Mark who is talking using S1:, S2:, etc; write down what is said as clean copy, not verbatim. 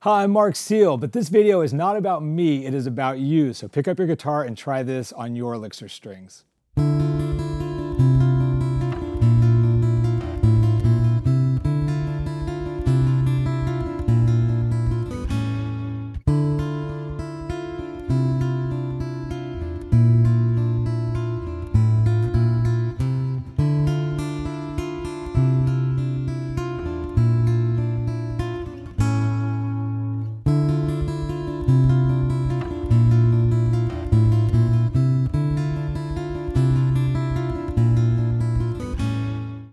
S1: Hi, I'm Marc Seal, but this video is not about me, it is about you. So pick up your guitar and try this on your Elixir Strings.